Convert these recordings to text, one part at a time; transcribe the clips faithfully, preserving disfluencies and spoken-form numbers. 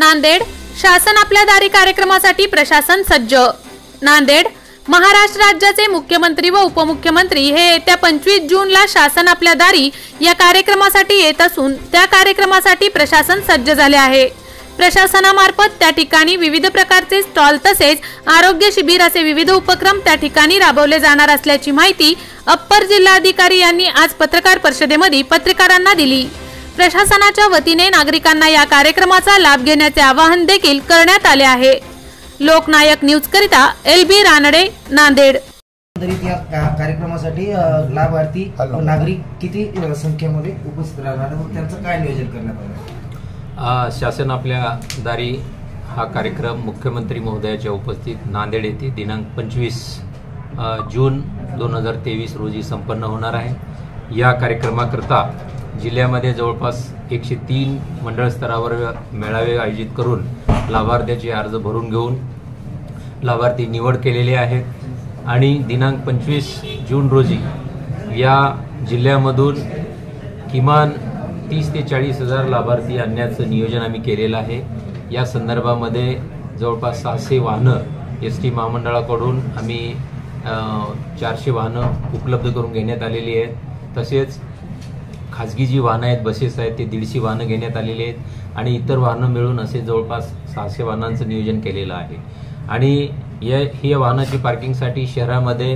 नांदेड शासन आपल्या दारी कार्यक्रमासाठी प्रशासन सज्ज। नांदेड महाराष्ट्र राज्याचे मुख्यमंत्री व उपमुख्यमंत्री हे येत्या पंचवीस जूनला शासन आपल्या दारी या कार्यक्रमासाठी येत असून त्या कार्यक्रमासाठी प्रशासन सज्ज झाले आहे। प्रशासनामार्फत त्या ठिकाणी विविध प्रकारचे स्टॉल तसेच आरोग्य शिबिर असे विविध उपक्रम त्या ठिकाणी राबवले जाणार असल्याची माहिती अप्पर जिल्हाधिकारी यांनी आज पत्रकार परिषदेमध्ये पत्रकारांना दिली। प्रशासनाच्या वतीने नागरिकांना या कार्यक्रमाचा लाभ घेण्याचे आवाहन देखील करण्यात आले आहे। लोकनायक न्यूज करिता एल बी रानडे, नांदेड। या कार्यक्रमासाठी लाभार्थी नागरिक किती संख्येमध्ये उपस्थित राहणार व त्यांचं काय नियोजन करण्यात आलं? शासन आपल्या दारी हा कार्यक्रम मुख्यमंत्री महोदयाच्या उपस्थित नांदेड येथे दिनांक पंचवीस जून दोन हजार तेवीस रोजी संपन्न होणार आहे। या कार्यक्रमाकरता जिल्ह्यामध्ये जवळपास एकशे तीन मंडळ स्तरावर मेळावे आयोजित करून लाभार्थ्याचे अर्ज भरून घेऊन लाभार्थी निवड केलेले आहेत आणि दिनांक पंचवीस जून रोजी या जिल्ह्यामधून किमान तीस ते चाळीस हजार लाभार्थी आणण्याचं नियोजन आम्ही केलेलं आहे। या संदर्भामध्ये जवळपास सहाशे वाहनं एस टी महामंडळाकडून आम्ही चारशे वाहनं उपलब्ध करून घेण्यात आलेली आहेत। तसेच खाजगी जी वाहनं आहेत, बसेस आहेत, ते दीडशे वाहनं घेण्यात आलेली आहेत आणि इतर वाहनं मिळून असे जवळपास सहाशे वाहनांचं नियोजन केलेलं आहे। आणि या ही वाहनाची पार्किंगसाठी शहरामध्ये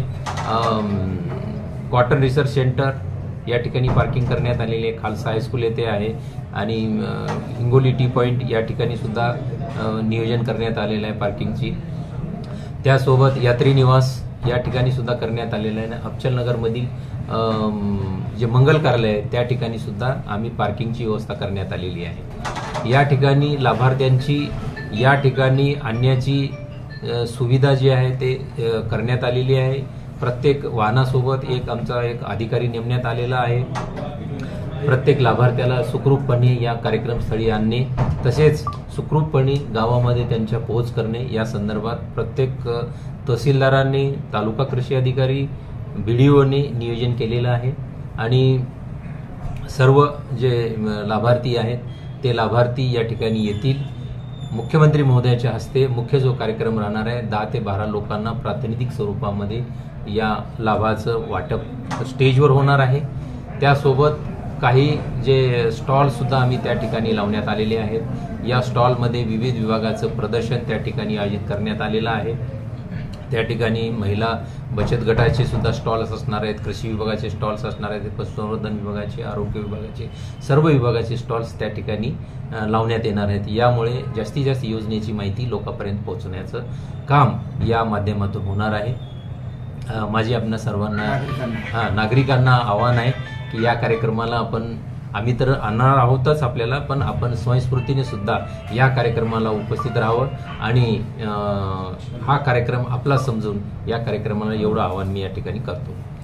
कॉटन रिसर्च सेंटर या ठिकाणी पार्किंग करण्यात आलेली आहे, खालसा हायस्कूल येथे आहे आणि हिंगोली टी पॉईंट या ठिकाणी सुद्धा नियोजन करण्यात आलेलं आहे पार्किंगची। त्यासोबत यात्री निवास या ठिकाणी सुद्धा करण्यात आलेलं आहे। अफचलनगरमधील जे मंगल कार्यालय आहे त्या ठिकाणी सुद्धा आम्ही पार्किंगची व्यवस्था करण्यात आलेली आहे। या ठिकाणी लाभार्थ्यांची या ठिकाणी आणण्याची सुविधा जी आहे ते करण्यात आलेली आहे। प्रत्येक वाहनासोबत एक आमचा एक अधिकारी नेमण्यात आलेला आहे। प्रत्येक लाभार्थ्याला सुखरूपपणे या कार्यक्रमस्थळी आणणे तसेच सुखरूपपणे गावामध्ये त्यांच्या पोहोच करणे या संदर्भात प्रत्येक तहसीलदारांनी, तालुका कृषी अधिकारी, बीडीओने नियोजन केलेलं आहे आणि सर्व जे लाभार्थी आहेत ते लाभार्थी या ठिकाणी येतील। मुख्यमंत्री महोदयाच्या हस्ते मुख्य जो कार्यक्रम राहणार आहे दहा ते बारा लोकांना प्रातिनिधिक स्वरूपामध्ये या लाभाचं वाटप स्टेजवर होणार आहे। त्यासोबत काही जे स्टॉल सुद्धा आम्ही त्या ठिकाणी लावण्यात आलेले आहेत। या स्टॉलमध्ये विविध विभागाचं प्रदर्शन त्या ठिकाणी आयोजित करण्यात आलेलं आहे। त्या ठिकाणी महिला बचत गटाचे सुद्धा स्टॉल्स असणार आहेत, कृषी विभागाचे स्टॉल्स असणार आहेत, पशुसंवर्धन विभागाचे, आरोग्य विभागाचे, सर्व विभागाचे स्टॉल्स त्या ठिकाणी लावण्यात येणार आहेत। यामुळे जास्तीत जास्त योजनेची माहिती लोकांपर्यंत पोहोचवण्याचं काम या माध्यमातून होणार आहे। माझी आपल्या सर्वांना हां नागरिकांना आव्हान आहे की या कार्यक्रमाला आपण आम्ही तर आणणार आहोतच आपल्याला, पण आपण स्वयंस्फूर्तीने सुद्धा या कार्यक्रमाला उपस्थित राहावं आणि हा कार्यक्रम आपला समजून या कार्यक्रमाला एवढं आव्हान मी या ठिकाणी करतो।